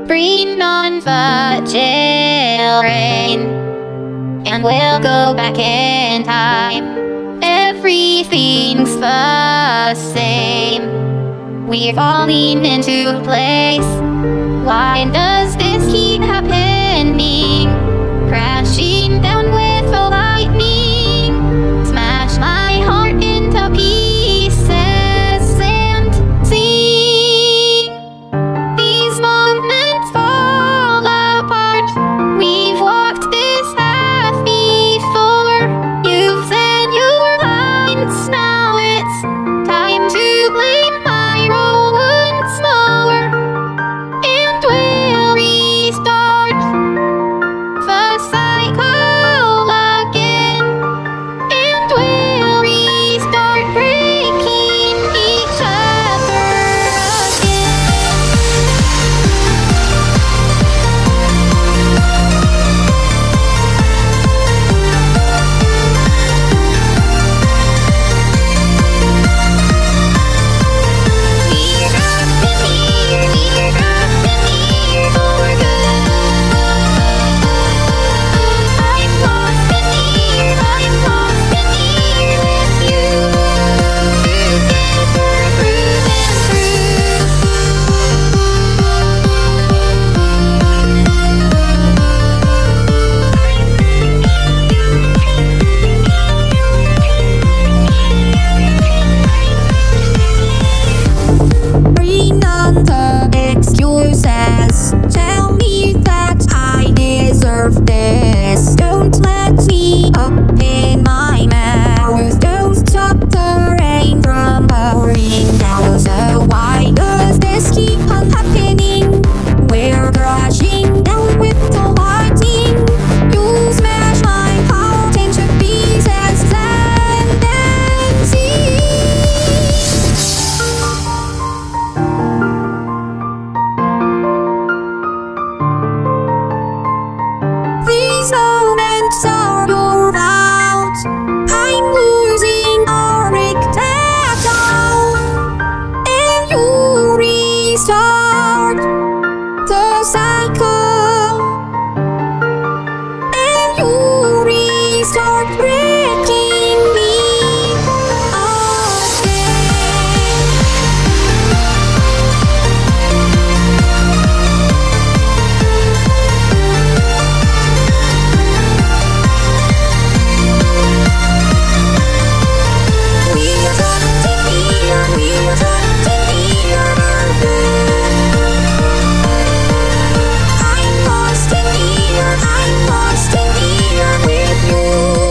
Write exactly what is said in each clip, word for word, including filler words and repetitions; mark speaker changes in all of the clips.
Speaker 1: Bring on the children, and we'll go back in time. Everything's the same. We're falling into place. Why does this keep happening? Crashing down with the lightning. Smash my heart into pieces and sing. These moments fall apart. We've walked this path before. You've said your lines, now it's time to play my role once more. And we'll restart the cycle again. And we'll restart breaking each other We're trapped in here, we're trapped in here for good. I'm lost in here, I'm lost in here with you. Together through and through.
Speaker 2: Bring on the excuses. Tell me that I deserve this. Don't let me up in my mouth. Don't stop the rain from pouring down. So why does this keep on happening? We're crashing down with the lightning. You smash my heart into pieces and then see. These moments are your fault. I'm losing all down, and you restart the cycle, and you restart breaking me again. We're trapped in here, we're trapped in here for good. I'm lost in here, I'm lost in here with you.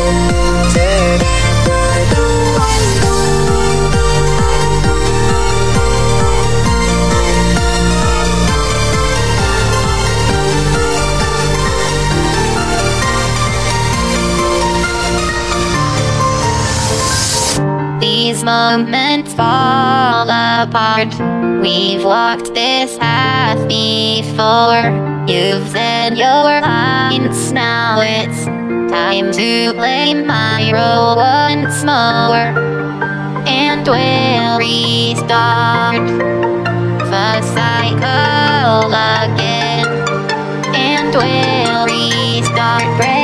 Speaker 2: Together through and
Speaker 1: These moments fall apart. We've walked this path before. You've said your lines, now it's time to play my role once more. And we'll restart the cycle again. And we'll restart